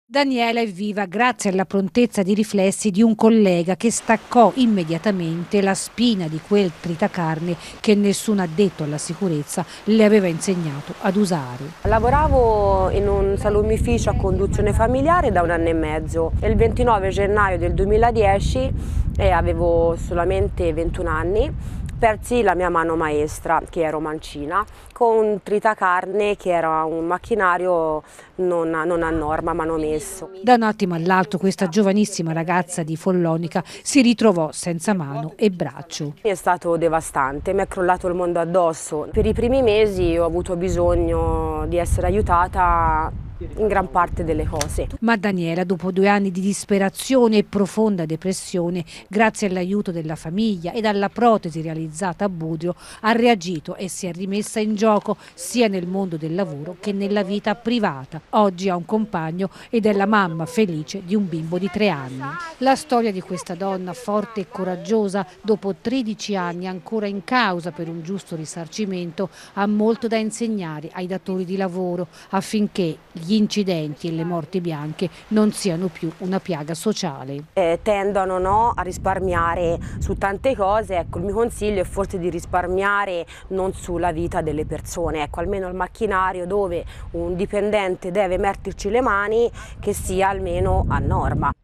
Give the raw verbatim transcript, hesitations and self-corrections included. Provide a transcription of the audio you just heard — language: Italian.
Daniela è viva grazie alla prontezza di riflessi di un collega che staccò immediatamente la spina di quel tritacarne che nessun addetto alla sicurezza le aveva insegnato ad usare. Lavoravo in un salumificio a conduzione familiare da un anno e mezzo. Il ventinove gennaio del duemiladieci, eh, avevo solamente ventuno anni, persi la mia mano maestra, che è romancina, con un tritacarne che era un macchinario non, non a norma, manomesso. Da un attimo all'altro questa giovanissima ragazza di Follonica si ritrovò senza mano e braccio. È stato devastante, mi è crollato il mondo addosso. Per i primi mesi ho avuto bisogno di essere aiutata in gran parte delle cose. Ma Daniela, dopo due anni di disperazione e profonda depressione, grazie all'aiuto della famiglia e alla protesi realizzata a Budrio, ha reagito e si è rimessa in gioco sia nel mondo del lavoro che nella vita privata. Oggi ha un compagno ed è la mamma felice di un bimbo di tre anni. La storia di questa donna forte e coraggiosa, dopo tredici anni ancora in causa per un giusto risarcimento, ha molto da insegnare ai datori di lavoro affinché gli gli incidenti e le morti bianche non siano più una piaga sociale. Eh, tendono no, a risparmiare su tante cose, ecco, il mio consiglio è forse di risparmiare non sulla vita delle persone, ecco, almeno il macchinario dove un dipendente deve metterci le mani che sia almeno a norma.